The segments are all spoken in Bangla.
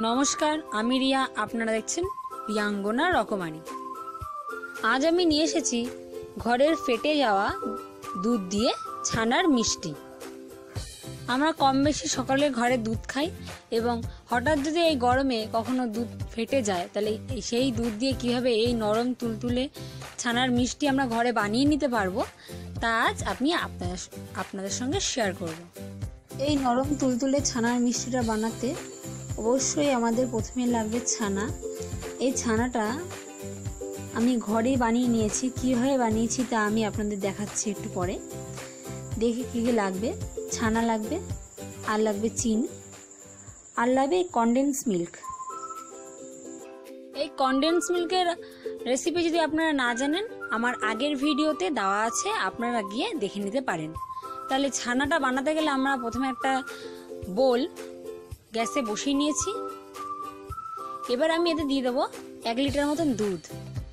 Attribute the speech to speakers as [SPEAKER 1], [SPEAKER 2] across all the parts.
[SPEAKER 1] নমস্কার, আমি রিয়া। আপনারা দেখছেন রিয়াঙ্গনা রকমারি। আজ আমি নিয়ে এসেছি ঘরের ফেটে যাওয়া দুধ দিয়ে ছানার মিষ্টি। আমরা কম বেশি সকলে ঘরে দুধ খাই এবং হঠাৎ যদি এই গরমে কখনো দুধ ফেটে যায় তাহলে সেই দুধ দিয়ে কিভাবে এই নরম তুলতুলে ছানার মিষ্টি আমরা ঘরে বানিয়ে নিতে পারবো তা আজ আমি আপনাদের সঙ্গে শেয়ার করব। এই নরম তুলতুলে ছানার মিষ্টিটা বানাতে অবশ্যই আমাদের প্রথমে লাগবে ছানা। এই ছানাটা আমি ঘরেই বানিয়ে নিয়েছি। কীভাবে বানিয়েছি তা আমি আপনাদের দেখাচ্ছি একটু পরে। দেখি কী কী লাগবে। ছানা লাগবে, আর লাগবে চিনি, আর লাগবে কনডেন্স মিল্ক। এই কনডেন্স মিল্কের রেসিপি যদি আপনারা না জানেন, আমার আগের ভিডিওতে দেওয়া আছে, আপনারা গিয়ে দেখে নিতে পারেন। তাহলে ছানাটা বানাতে গেলে আমরা প্রথমে একটা বোল গ্যাসে বসিয়ে নিয়েছি। এবার আমি এতে দিয়ে দেবো 1 লিটার মতন দুধ।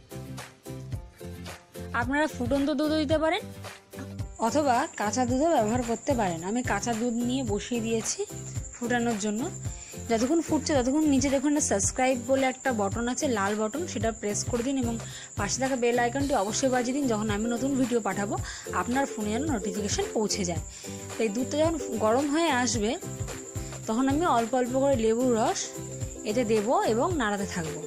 [SPEAKER 1] আপনারা ফুটন্ত দুধও দিতে পারেন অথবা কাঁচা দুধও ব্যবহার করতে পারেন। আমি কাঁচা দুধ নিয়ে বসিয়ে দিয়েছি ফুটানোর জন্য। যতক্ষণ ফুটছে ততক্ষণ নিচে দেখুন সাবস্ক্রাইব বলে একটা বটন আছে, লাল বটন, সেটা প্রেস করে দিন এবং পাশে থাকা বেল আইকনটি অবশ্যই বাজিয়ে দিন। যখন আমি নতুন ভিডিও পাঠাবো আপনার ফোনে যেন নোটিফিকেশান পৌঁছে যায়। তো এই দুধটা যখন গরম হয়ে আসবে তখন আমি অল্প অল্প করে লেবুর রস এতে দেব এবং নাড়াতে থাকবো।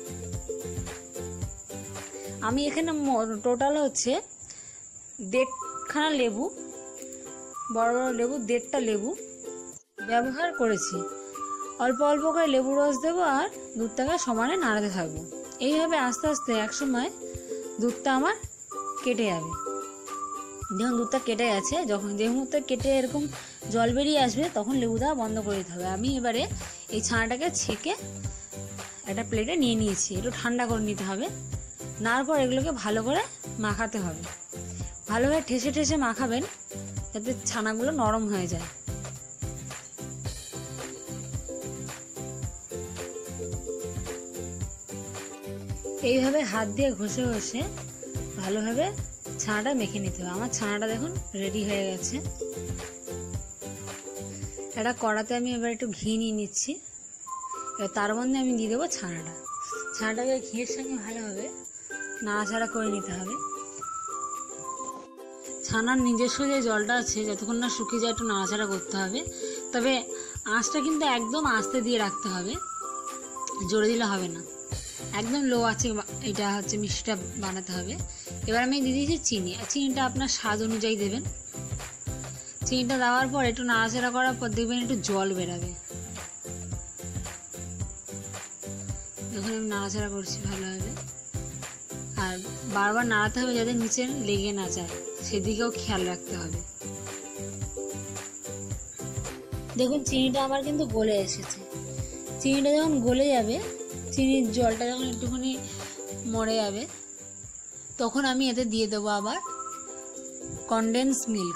[SPEAKER 1] আমি এখানে টোটাল হচ্ছে 1.5খানা লেবু, বড় বড় লেবু, 1.5টা লেবু ব্যবহার করেছি। অল্প অল্প করে লেবু রস দেবো আর দুধটাকে সমানে নাড়াতে থাকবো। এইভাবে আস্তে আস্তে একসময় দুধটা আমার কেটে যাবে। যখন দুধটা কেটে গেছে, যে মুহূর্তে কেটে এরকম জল বেরিয়ে আসবে তখন লেবু দেওয়া বন্ধ করে দিতে হবে। আমি এবারে এই ছানাটাকে ছেঁকে একটা প্লেটে নিয়ে নিয়েছি। একটু ঠান্ডা করে নিতে হবে। নেওয়ার পর এগুলোকে ভালো করে মাখাতে হবে। ভালোভাবে ঠেসে ঠেসে মাখাবেন যাতে ছানাগুলো নরম হয়ে যায়। এইভাবে হাত দিয়ে ঘষে ঘষে ভালোভাবে ছানাটা মেখে নিতে হবে। আমার ছানাটা দেখুন রেডি হয়ে গেছে। একটা কড়াতে আমি এবার একটু ঘি নিয়ে নিচ্ছি। এবার তার মধ্যে আমি দিয়ে দেবো ছানাটাকে ঘিয়ের সঙ্গে ভালোভাবে নাড়াচাড়া করে নিতে হবে। ছানার নিজস্ব যে জলটা আছে যতক্ষণ না শুকিয়ে যায় একটু নাড়াচাড়া করতে হবে। তবে আঁচটা কিন্তু একদম আস্তে দিয়ে রাখতে হবে, জোরে দিলে হবে না। একদম লো আছে এটা হচ্ছে মিষ্টিটা বানাতে হবে। এবার আমি দিয়ে দিয়েছি চিনি। চিনিটা আপনার স্বাদ অনুযায়ী দেবেন। চিনিটা দেওয়ার পর একটু নাড়াচাড়া করার পর দেখবেন একটু জল বেরাবে। যখন আমি নাড়াচাড়া করছি ভালোভাবে, আর বারবার নাড়াতে হবে যাতে নিচে লেগে না যায়, সেদিকেও খেয়াল রাখতে হবে। দেখুন চিনিটা আমার কিন্তু গলে এসেছে। চিনিটা যখন গলে যাবে, চিনির জলটা যখন একটুখানি মরে যাবে তখন আমি এতে দিয়ে দেবো আবার কনডেন্স মিল্ক।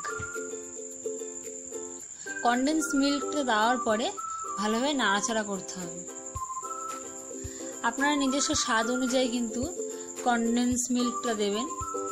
[SPEAKER 1] কনডেন্স মিল্কটা দেওয়ার পরে ভালোভাবে নাড়াচাড়া করতে হবে। আপনারা নিজস্ব স্বাদ অনুযায়ী কিন্তু কনডেন্স মিল্কটা দেবেন।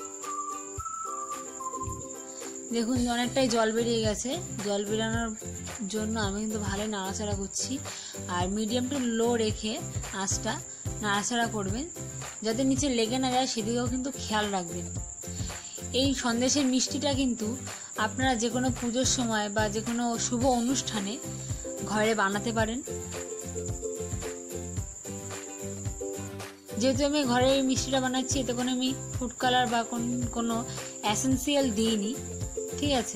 [SPEAKER 1] দেখুন অনেকটাই জল বেরিয়ে গেছে। জল বেরানোর জন্য আমি কিন্তু ভালোই নাড়াচাড়া করছি। আর মিডিয়াম টু লো রেখে আঁচটা নাড়াচাড়া করবেন যাতে নিচে লেগে না যায়, সেদিকেও কিন্তু খেয়াল রাখবেন। এই সন্দেশের মিষ্টিটা কিন্তু আপনারা যে কোনো পুজোর সময় বা যে কোনো শুভ অনুষ্ঠানে ঘরে বানাতে পারেন। যেহেতু আমি ঘরে এই মিষ্টিটা বানাচ্ছি, এতে কোনো আমি ফুড কালার বা কোনো এসেন্সিয়াল দিইনি, ঠিক আছে,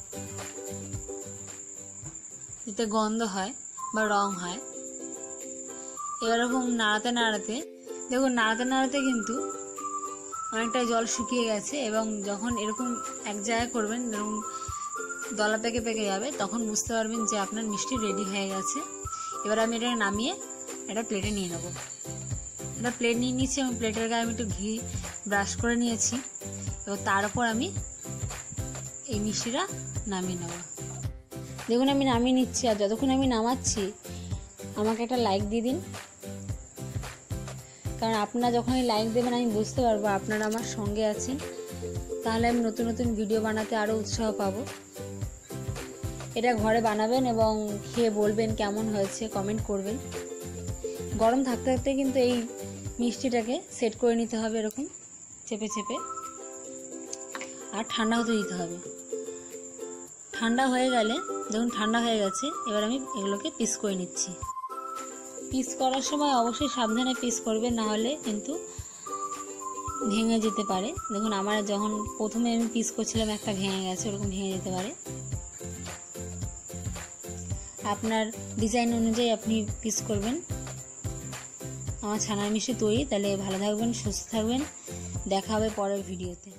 [SPEAKER 1] যাতে গন্ধ হয় বা রং হয়। এবার এরকম নাড়াতে নাড়াতে দেখুন কিন্তু অনেকটাই জল শুকিয়ে গেছে এবং যখন এরকম এক জায়গায় করবেন, এরকম দলা পেকে পেকে যাবে, তখন বুঝতে পারবেন যে আপনার মিষ্টি রেডি হয়ে গেছে। এবার আমি এটা নামিয়ে একটা প্লেটে নিয়ে নেবো। একটা প্লেট নিয়ে নিয়েছি এবং প্লেটের গায়ে আমি একটু ঘি ব্রাশ করে নিয়েছি। এবার তার উপর আমি এই মিষ্টিটা নামিয়ে নেব। দেখুন আমি নামিয়ে নিচ্ছি। আর যতক্ষণ আমি নামাচ্ছি আমাকে একটা লাইক দিয়ে দিন, কারণ আপনারা যখনই লাইক দেবেন আমি বুঝতে পারবো আপনারা আমার সঙ্গে আছেন। তাহলে আমি নতুন নতুন ভিডিও বানাতে আরও উৎসাহ পাবো। এটা ঘরে বানাবেন এবং খেয়ে বলবেন কেমন হয়েছে, কমেন্ট করবেন। গরম থাকতে থাকতে কিন্তু এই মিষ্টিটাকে সেট করে নিতে হবে এরকম চেপে চেপে, আর ঠান্ডা হতে দিতে হবে। ঠান্ডা হয়ে গেলে, যখন ঠান্ডা হয়ে গেছে, এবার আমি এগুলোকে পিস করে নিচ্ছি। পিস করার সময় অবশ্যই সাবধানে পিস করবে, না হলে কিন্তু ভেঙে যেতে পারে। দেখুন আমার যখন প্রথমে আমি পিস করছিলাম একটা ভেঙে গেছে, ওরকম ভেঙে যেতে পারে। আপনার ডিজাইন অনুযায়ী আপনি পিস করবেন। আমার ছানার মিষ্টি তৈরি। তাহলে ভালো থাকবেন, সুস্থ থাকবেন, দেখা হবে পরের ভিডিওতে।